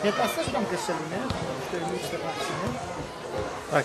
15 też bramkę strzelił, nie? 14, nie? Tak.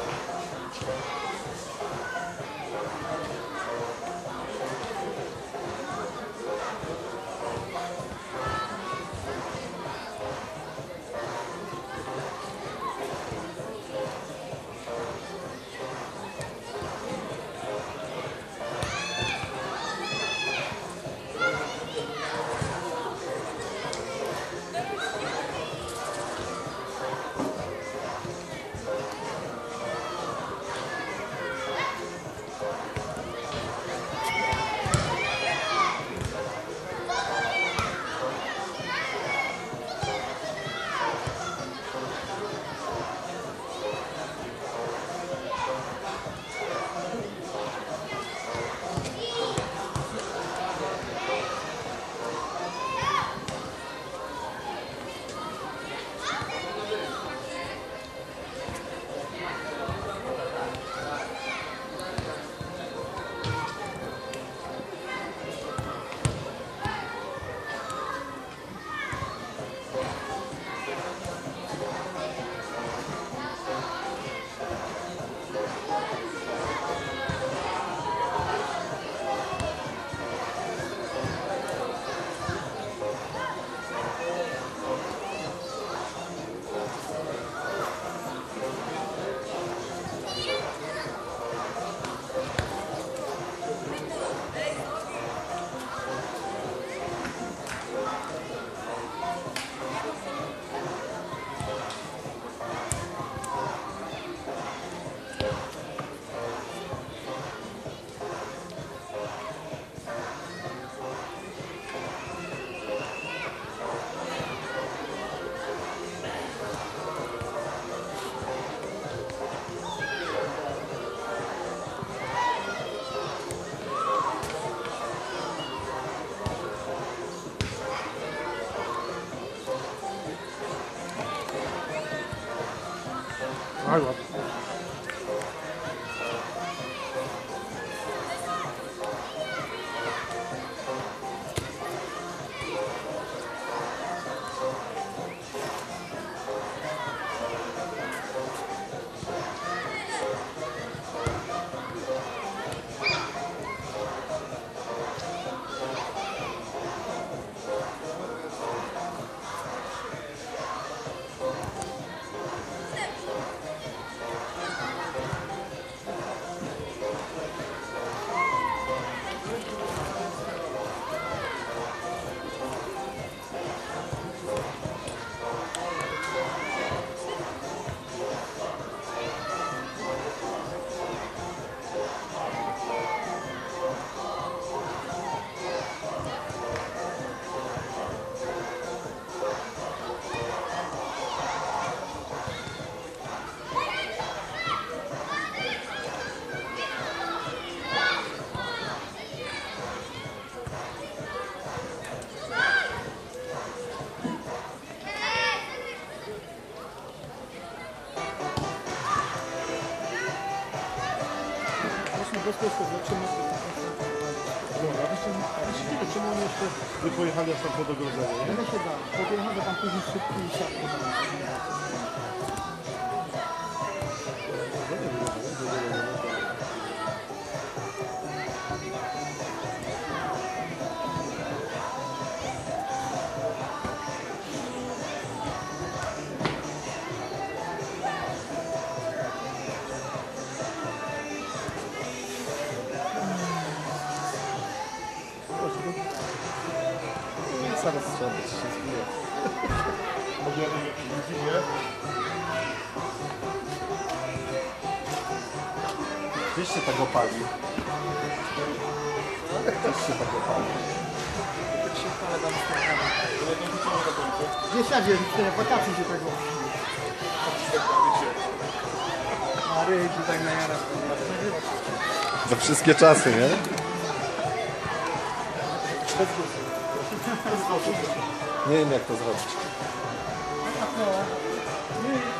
Oj, ładnie. Czemu oni jeszcze by pojechali aż tam pod ogrodzenie, nie? Nie się da. Podjechał, że tam później szybki i siatki. Zaraz trzeba się zbije. Może widzimy? Gdzieś się tak opali. Gdzieś się tak opali. Gdzie siadzie? Wakacji się tego. A ryj tutaj na jarach. Za wszystkie czasy, nie? Nie wiem jak to zrobić. No.